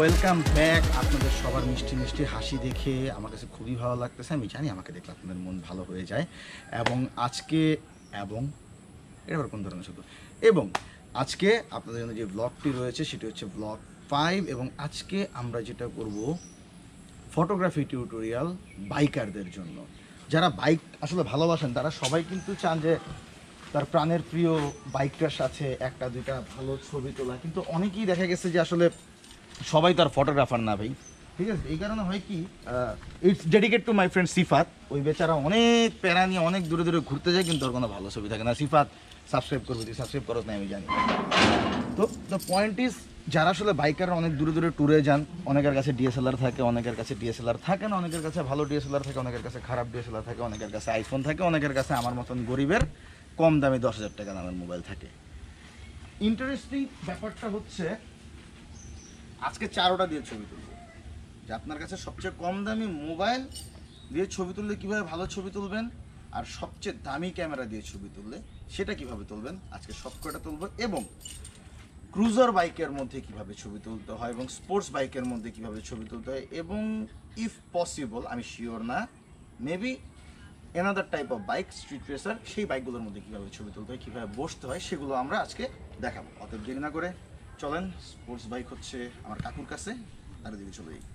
Welcome back. আপনাদের সবার মিষ্টি মিষ্টি হাসি দেখে আমার কাছে খুবই ভালো লাগতেছে। আমি জানি আমাকে দেখলে আপনাদের মন ভালো হয়ে যায়। এবং আজকে এটা কোন ধরনের শব্দ? এবং আজকে আপনাদের জন্য যে ব্লগটি রয়েছে সেটি হচ্ছে ব্লগ 5। এবং আজকে আমরা যেটা করব ফটোগ্রাফি টিউটোরিয়াল বাইকারদের জন্য। যারা বাইক আসলে ভালোবাসেন তারা সবাই কিন্তু চান যে তার প্রাণের প্রিয় বাইকটার সাথে একটা দুইটা ভালো ছবি তোলা, কিন্তু অনেকেই দেখা গেছে যে আসলে সবাই তার ফটোগ্রাফার না ভাই, ঠিক আছে? এই কারণে হয় কি, it's dedicate to my friend Sifat. ওই বেচারা অনেক প্যারা নিয়ে অনেক দূরে দূরে ঘুরতে যায়, কিন্তু ওর কোনো ভালো ছবি থাকে না। সিফাত সাবস্ক্রাইব করবে, তুই সাবস্ক্রাইব করো না আমি জানি। তো দ্য পয়েন্ট ইজ, যারা আসলে বাইকাররা অনেক দূরে দূরে ট্যুরে যান, অনেকের কাছে ডিএসএলআর থাকে, অনেকের কাছে ডিএসএলআর থাকে না, অনেকের কাছে ভালো ডিএসএলআর থাকে, অনেকের কাছে খারাপ ডিএসএলআর থাকে, অনেকের কাছে আইফোন থাকে, অনেকের কাছে আমার মতন গরিবের কম দামে 10,000 টাকা দামের মোবাইল থাকে। ইন্টারেস্টিং ব্যাপারটা হচ্ছে আজকে 4টা দিয়ে ছবি তুলব, যে আপনার কাছে সবচেয়ে কম দামি মোবাইল দিয়ে ছবি তুললে কীভাবে ভালো ছবি তুলবেন, আর সবচেয়ে দামি ক্যামেরা দিয়ে ছবি তুললে সেটা কিভাবে তুলবেন, আজকে সবকটা তুলব। এবং ক্রুজার বাইকের মধ্যে কিভাবে ছবি তুলতে হয় এবং স্পোর্টস বাইকের মধ্যে কিভাবে ছবি তুলতে হয়, এবং ইফ পসিবল, আমি শিওর না, maybe another type of bike street racer, সেই বাইকগুলোর মধ্যে কীভাবে ছবি তুলতে হয়, কীভাবে বসতে হয়, সেগুলো আমরা আজকে দেখাবো। অতএব দেরি না করে চলেন, স্পোর্টস বাইক হচ্ছে আমার কাকুর কাছে, তার দিকে চলে যাই।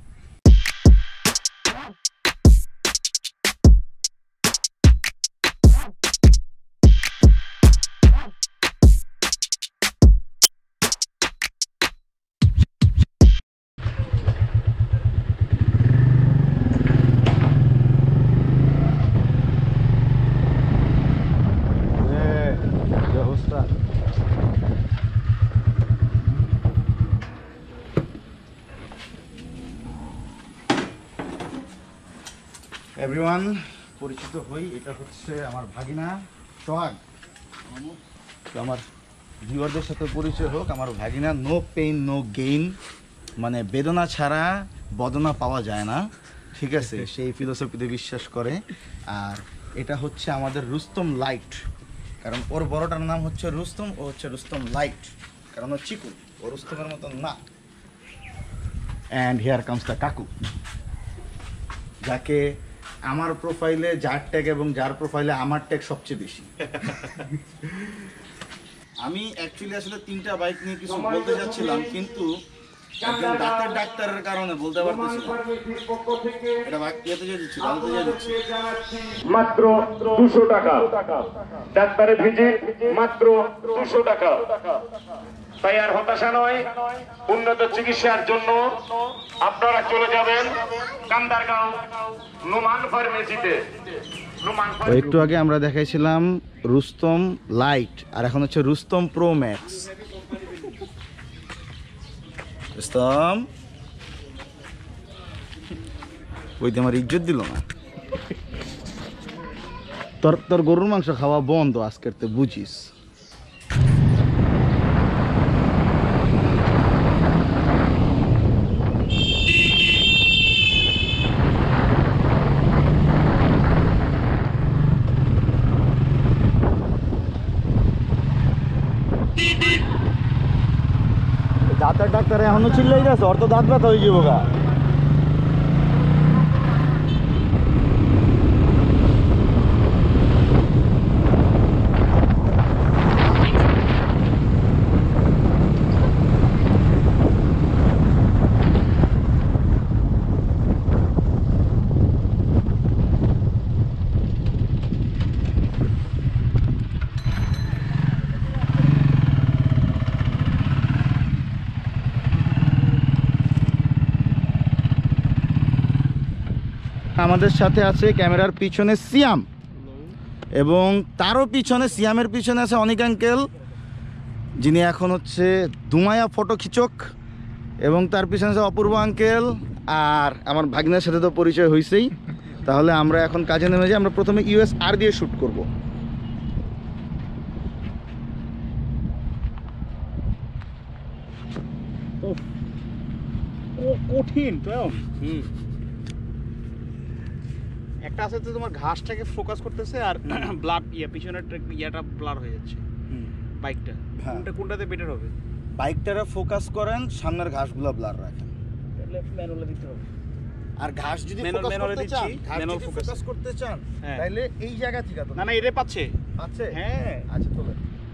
এভরিওয়ান, পরিচিত হই, এটা হচ্ছে আমার ভাগিনা সোহাগ। আমার ভিউয়ারদের সাথে পরিচয় হোক, আমার ভাগিনা। নো পেইন নো গেইন, মানে বেদনা ছাড়া বদনা পাওয়া যায় না, ঠিক আছে? সেই ফিলোসফিতে বিশ্বাস করে। আর এটা হচ্ছে আমাদের রুস্তম লাইট, কারণ ওর বড়টার নাম হচ্ছে রুস্তম, ও হচ্ছে রুস্তম লাইট, কারণ ও চিকু, ও রুস্তমের মতন না। অ্যান্ড হিয়ার কামস দ্য কাকু, যাকে আমার প্রোফাইলে যার ট্যাগ এবং যার প্রোফাইলে আমার ট্যাগ সবচেয়ে বেশি। আমি অ্যাকচুয়ালি আসলে 3টা বাইক নিয়ে কিছু বলতে যাচ্ছিলাম, কিন্তু একজন দাঁতের ডাক্তারের কারণে বলতে পারতেছি না। এটা বাকিতে যে দিচ্ছি, ভালোতে যে দিচ্ছি মাত্র 200 টাকা, ডাক্তারের ভিজিট মাত্র 200 টাকা। তাই আর হতাশা নয়, উন্নত চিকিৎসার জন্য আপনারা চলে যাবেন কান্দারগাঁও নোমান ফার্মেসিতে। একটু আগে আমরা দেখাইছিলাম রুস্তম লাইট, আর এখন হচ্ছে রুস্তম প্রো ম্যাক্স। রুস্তম ওই আমার ইজ্জত দিল না। তোর গরুর মাংস খাওয়া বন্ধ আজকের, তে বুঝিস। দাঁতের ডাক্তার এখনো চিল্লাই গেছে, ওর তো দাঁত ব্যথা হয়ে যাবো গা। আমাদের সাথে আছে ক্যামেরার পিছনে সিয়াম, এবং তারও পিছনে, সিয়ামের পিছনে আছে অনিক আঙ্কেল, যিনি এখন হচ্ছে দুমায়া ফটো খিচক, এবং তার পিছনে আছে অপূর্ব আঙ্কেল। আর আমার ভাগ্নের সাথে তো পরিচয় হয়েছেই। তাহলে আমরা এখন কাজে নেমে যাই। আমরা প্রথমে USR দিয়ে শ্যুট করব। কঠিন তো। একটা আছে তো তোমার ঘাসটাকে ফোকাস করতেছে, আর ব্লাড পিছনের ইয়াটা ব্লার হয়ে যাচ্ছে বাইকটা। কোনটাতে বেটার হবে? বাইকটারে ফোকাস করেন, সামনের ঘাসগুলো ব্লার রাখেন। লেফট ম্যানুয়ালে দিতে হবে। আর ঘাস যদি Manual- ফোকাস manual করতে দিচ্ছি, চান, ঘাস manual যদি focus। ফোকাস করতে চান, হ্যাঁ। তাহলে এই জায়গা থেকে তো না না, এটা পাচ্ছে। আছে। হ্যাঁ। আচ্ছা তোলে।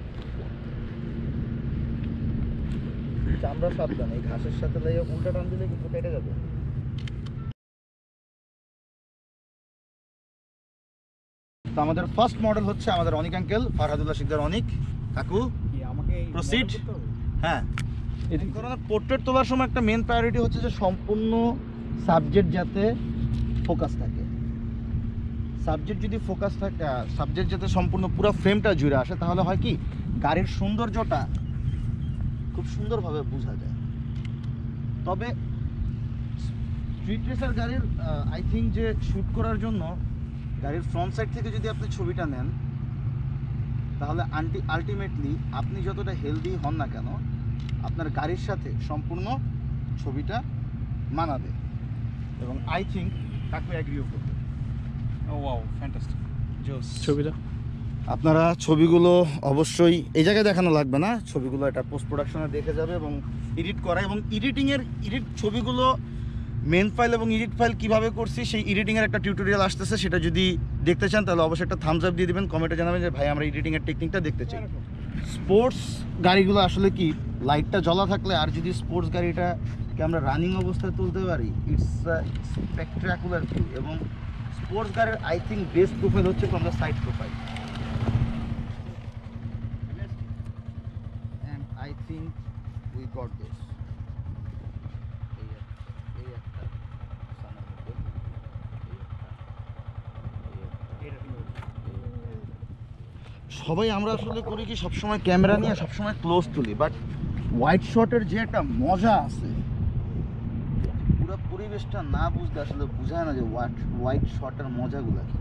চামড়া সাবধান, এই ঘাসের সাথে লাগিয়ে উল্টা টান দিলে কিন্তু কেটে যাবে। তো আমাদের ফার্স্ট মডেল হচ্ছে আমাদের অনিক আঙ্কেল, ফারহাদুল্লাহ শিকদার অনিক কাকু। কি আমাকে এই Proceed. model করতে হবে? হ্যাঁ, কারণ পোর্ট্রেট তোলার সময় একটা মেন প্রায়োরিটি হচ্ছে যে সম্পূর্ণ সাবজেক্ট যাতে ফোকাস থাকে। সাবজেক্ট যদি ফোকাস থাকে, সাবজেক্ট যাতে সম্পূর্ণ পুরো ফ্রেমটা জুড়ে আসে, তাহলে হয় কি গাড়ির সৌন্দর্যটা খুব সুন্দরভাবে বোঝা যায়। তবে স্ট্রিট রেসার গাড়ির আই থিঙ্ক যে শ্যুট করার জন্য গাড়ির ফ্রন্ট সাইড থেকে যদি আপনি ছবিটা নেন, তাহলে আলটিমেটলি আপনি যতটা হেলদি হন না কেন, আপনার গাড়ির সাথে সম্পূর্ণ ছবিটা মানাবে। এবং আই থিঙ্ক কাকু অ্যাগ্রিও করবে। ও ওয়াও, ফ্যান্টাস্টিক। জোস। ছবিটা আপনারা ছবিগুলো অবশ্যই এই জায়গায় দেখানো লাগবে না, ছবিগুলো এটা পোস্ট প্রোডাকশনে দেখে যাবে এবং এডিট করা, এবং এডিট ছবিগুলো মেন ফাইল এবং এডিট ফাইল কিভাবে করছি সেই এডিটিংয়ের একটা টিউটোরিয়াল আসতেছে, সেটা যদি দেখতে চান তাহলে অবশ্যই একটা থামস আপ দিয়ে দিবেন, কমেন্টে জানাবেন যে ভাই আমরা এডিটিংয়ের টেকনিকটা দেখতে চাই। স্পোর্টস গাড়িগুলো আসলে কি লাইটটা জ্বলা থাকলে, আর যদি স্পোর্টস গাড়িটাকে আমরা রানিং অবস্থায় তুলতে পারি, ইটস স্পেকট্রাকুলার ভিউ। এবং স্পোর্টস গাড়ির আই থিঙ্ক বেস্ট প্রোফাইল হচ্ছে from the side profile. And I think we got this. এই একটা সানের মধ্যে, সবাই আমরা আসলে করি কি সবসময় ক্যামেরা নিয়ে সবসময় ক্লোজ তুলি, বাট হোয়াইট শটের যে একটা মজা আছে, পুরো পরিবেশটা না বুঝতে আসলে বোঝায় না যে হোয়াইট শটের মজাগুলো কি।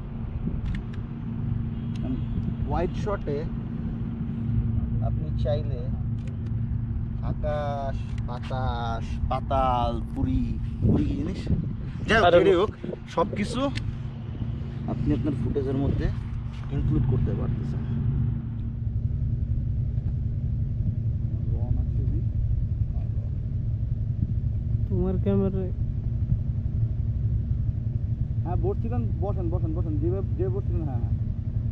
হোয়াইট শটে আপনি চাইলে আকাশ, বাতাস, পাতাল, পুরী কি জিনিস, যাই হোক যেটাই হোক, সব কিছু আপনি আপনার ফুটেজের মধ্যে ইনক্লুড করতে পারতেছেন। তোমার ক্যামেরায় হ্যাঁ বসছিলেন, বসেন যে বসছিলেন। হ্যাঁ হ্যাঁ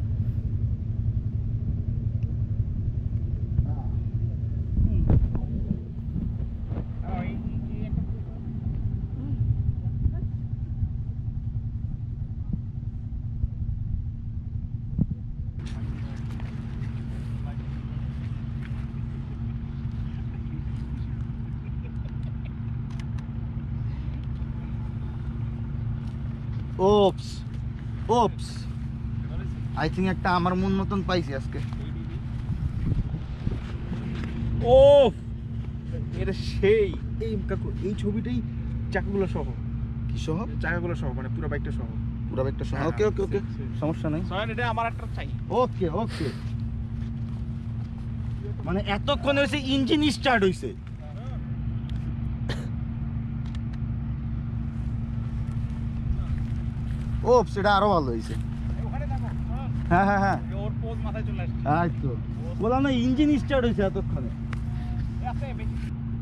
ওপস আই থিঙ্ক একটা আমার মন মতন পাইছি আজকে। ও এটা সেই এই কাকু, এই ছবিটাই চাকাগুলো সহ, কি সহ? চাকাগুলো সহ, মানে পুরো বাইকটা সহ। পুরো একটা সহ। হ্যাঁ, ওকে ওকে ওকে, সমস্যা নেই। সয়ান, এটা আমার একটা চাই। ওকে ওকে, মানে এতক্ষণ হয়েছে ইঞ্জিন স্টার্ট হয়েছে। ও সেটা আরো ভালো হয়েছে। ওখানে দেখো, হ্যাঁ হ্যাঁ হ্যাঁ, ওর পোজ মাথায় চলে আসছে। এই তো বললাম না ইঞ্জিন স্টার্ট হয়েছে এতক্ষণে। আছে বেশি।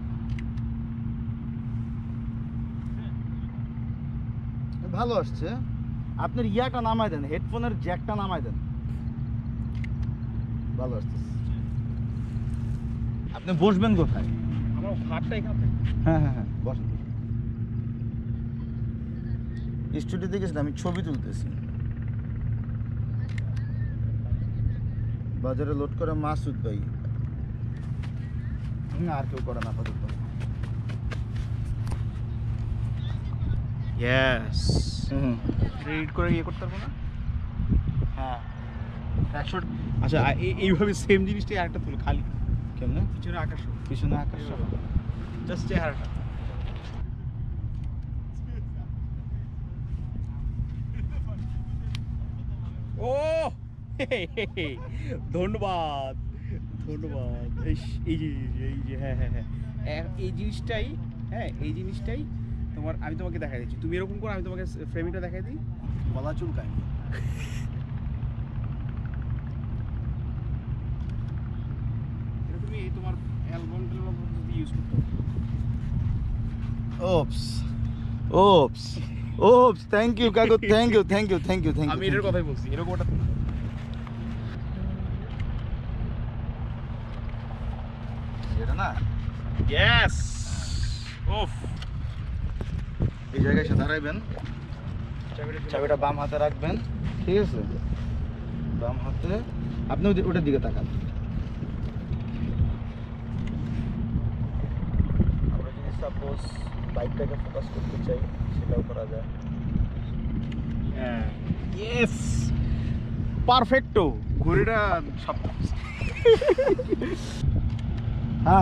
ভালো আসছে। আপনার ইয়াটা নামায় দেন, হেডফোনের জ্যাকটা নামায় দেন, ভালো আসছে। আপনি বসবেন কোথায়? আমার হাতটা এখানে। হ্যাঁ হ্যাঁ হ্যাঁ, বসেন। স্টুডিওতে গেছিলাম, আমি ছবি তুলতেছি। বাজারে লোড করে মাসুদ ভাই, আর কেউ করে না আপাতত। ইয়েস। হুম এডিট করে ইয়ে করতে পারবো না? হ্যাঁ, 100 আচ্ছা, এইভাবে সেম জিনিসটাই আরেকটা তুলো খালি, কেমনে? পিছনে আকাশ, পিছনে আকাশ সহ। জাস্ট চেহারাটা। ও ধন্যবাদ ধন্যবাদ। এই যে হ্যাঁ হ্যাঁ হ্যাঁ, এই জিনিসটাই, হ্যাঁ এই জিনিসটাই তোমার, আমি তোমাকে দেখাই দিচ্ছি। তুমি এরকম করো, আমি তোমাকে ফ্রেমিংটা দেখাই দিই। গলা চুলকায়। এটা তুমি এই তোমার অ্যালবাম যদি ইউজ করতে হবে। Oops oops oops thank you কাকু thank you thank you thank you thank আমি ইউ এটার কথাই বলছি, এরকম ওটা এটা না ইয়েস ওফ। এই জায়গায় এসে দাঁড়াইবেন, চাবিটা বাম হাতে রাখবেন, ঠিক আছে? বাম হাতে আপনি ওটার দিকে তাকান। আমরা যদি সাপোজ বাইকটাকে ফোকাস করতে চাই সেটাও করা যায়। ইয়েস পারফেক্টো। ঘড়িটা সব হ্যাঁ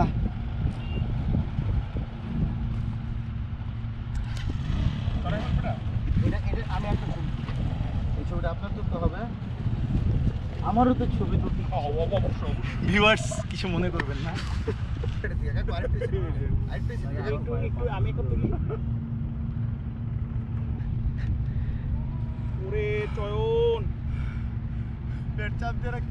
আমি একটা ছবি, এই ছবিটা আপনার তুলতে হবে, আমারও তো ছবি তুলতে। ভিউয়ার্স কিছু মনে করবেন না। আমি ওরে চয়ন চাপ দিয়ে রাখতে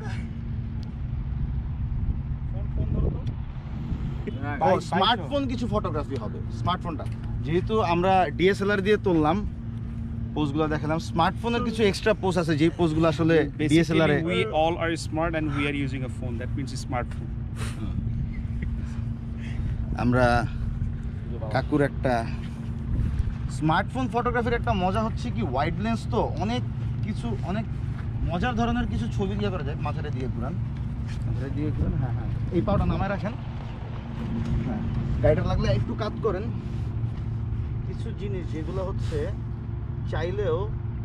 ফোন ধরো তো। স্মার্টফোন কিছু ফটোগ্রাফি হবে। স্মার্টফোনটা যেহেতু আমরা ডিএসএলআর দিয়ে তুললাম, পোজগুলো দেখালাম, স্মার্টফোনের কিছু এক্সট্রা পোজ আছে যেই পোজগুলো আসলে ডিএসএলআর এ। We all are smart and we are using a phone. That means a smartphone. আমরা কাকুর একটা স্মার্টফোন ফটোগ্রাফির একটা মজা হচ্ছে কি, ওয়াইড লেন্স তো অনেক কিছু, অনেক মজার ধরনের কিছু ছবি দিয়ে করা যায়। মাথাটা দিয়ে ঘুরান, মাথাটা দিয়ে ঘুরান, হ্যাঁ হ্যাঁ, এই পাওটা নামায় রাখেন, হ্যাঁ গাড়িটা লাগলে একটু কাজ করেন। কিছু জিনিস যেগুলো হচ্ছে চাইলেও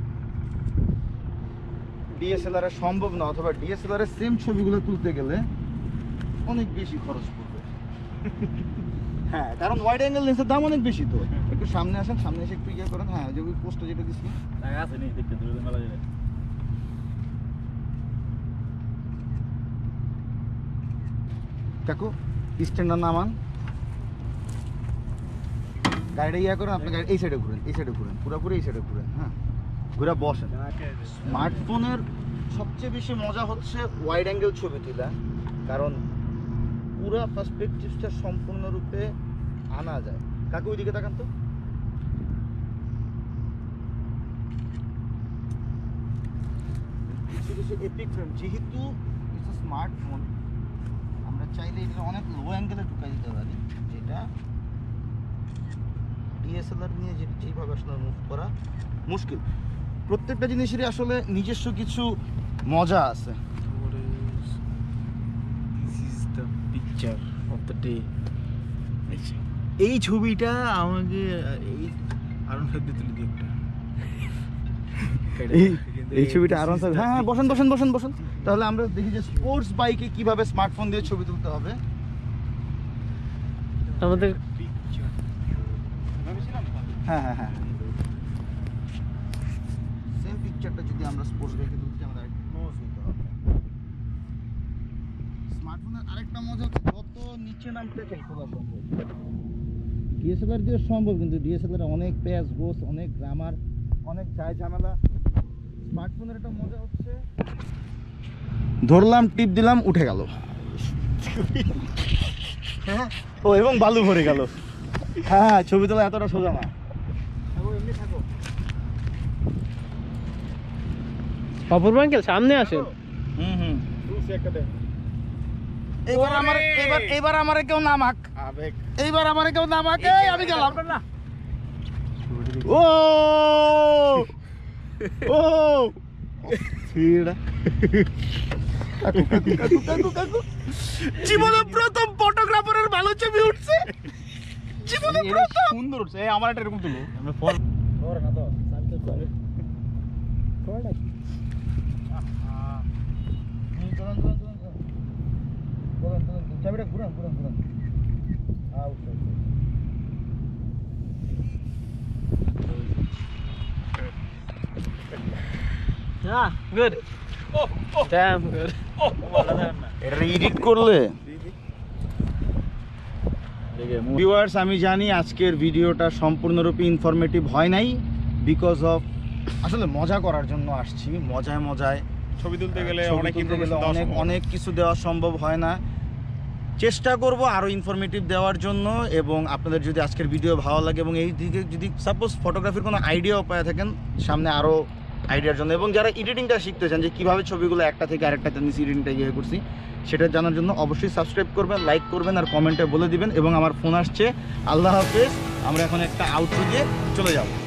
ডিএসএলআর এ সম্ভব না, অথবা ডিএসএলআর এর সেম ছবিগুলো তুলতে গেলে অনেক বেশি খরচ পড়বে। হ্যাঁ, কারণ ওয়াইড অ্যাঙ্গেল লেন্সের দাম অনেক বেশি। তো একটু সামনে আসেন, সামনে এসে একটু ইয়ে করেন। হ্যাঁ, যে ওই পোস্টটা যেটা দিচ্ছি কাকু, স্ট্যান্ডার নামান, গাড়িটা ইয়ে করেন, আপনি গাড়ি এই সাইডে ঘুরেন, এই সাইডে ঘুরেন, পুরোপুরি এই সাইডে ঘুরেন, হ্যাঁ ঘুরে বসেন। স্মার্টফোনের সবচেয়ে বেশি মজা হচ্ছে ওয়াইড অ্যাঙ্গেল ছবি তোলা, কারণ পুরো পার্সপেক্টিভটা সম্পূর্ণরূপে আনা যায়। কাকু ওইদিকে তাকান তো, কিছু কিছু এপিক ফ্রেম, যেহেতু ইটস স্মার্টফোন, আমরা চাইলে এটা অনেক লো অ্যাঙ্গেলে ঢুকাই দিতে পারি, যেটা ডিএসএলআর নিয়ে যেভাবে আসলে মুভ করা মুশকিল। প্রত্যেকটা জিনিসেরই আসলে নিজস্ব কিছু মজা আছে। This is the picture of the day. এই ছবিটা আমাকে এই আরন সাহেব তুলে দিই একটা। এই ছবিটা আরাম সাহেব, হ্যাঁ হ্যাঁ বসেন বসেন বসেন বসেন। তাহলে আমরা দেখি যে স্পোর্টস বাইকে কিভাবে স্মার্টফোন দিয়ে ছবি তুলতে হবে। আমাদের হ্যাঁ হ্যাঁ হ্যাঁ, সেম পিকচারটা যদি আমরা স্পোর্টস বাইকে তুলতে চাই, আমাদের ক্লোজ হতে হবে। স্মার্টফোনের আরেকটা মজা হচ্ছে যত নিচে নামতে চাই তোলা সম্ভব। ডিএসএলআর দিয়ে সম্ভব, কিন্তু ডিএসএলআর অনেক পেজ গোস, অনেক গ্রামার, অনেক যায় ঝামেলা। স্মার্টফোনের একটা মজা হচ্ছে ধরলাম, টিপ দিলাম, উঠে গেল, হ্যাঁ ও, এবং বালু ভরে গেল। হ্যাঁ, ছবি তোলা এতটা সোজা না। অপূর্ব আঙ্কেল সামনে আসেন। হুম হুম, এবার আমার কেউ নামাক, এইবার আমার কেউ নামাক, এই আমি গেলাম। ও ও জীবনে প্রথম ফটোগ্রাফারের ভালো ছবি উঠছে, জীবনে প্রথম। সুন্দর উঠছে। এই আমার একটা এরকম তুলো। আমরা ফল চাবিটা ঘুরান ঘুরান ঘুরান। Good damn good. এটা এডিট করলে ভিউয়ার্স, আমি জানি আজকের ভিডিওটা সম্পূর্ণরূপে ইনফরমেটিভ হয় নাই, বিকজ অফ আসলে মজা করার জন্য আসছি। মজায় মজায় ছবি তুলতে গেলে ছবি অনেক তুলতে গেলে information দেওয়া অনেক সম্ভব। অনেক কিছু দেওয়া সম্ভব হয় না। চেষ্টা করব আরও ইনফরমেটিভ দেওয়ার জন্য। এবং আপনাদের যদি আজকের ভিডিও ভালো লাগে এবং এই দিকে যদি সাপোজ ফটোগ্রাফির কোনো আইডিয়াও পেয়ে থাকেন সামনে আরও আইডিয়ার জন্য, এবং যারা এডিটিংটা শিখতে চান যে কীভাবে ছবিগুলো একটা থেকে আরেকটাতে আমি এডিটিংটা ইয়ে করছি সেটা জানার জন্য অবশ্যই সাবস্ক্রাইব করবেন, লাইক করবেন আর কমেন্টে বলে দিবেন। এবং আমার ফোন আসছে, আল্লাহ হাফেজ। আমরা এখন একটা আউটরো দিয়ে চলে যাব।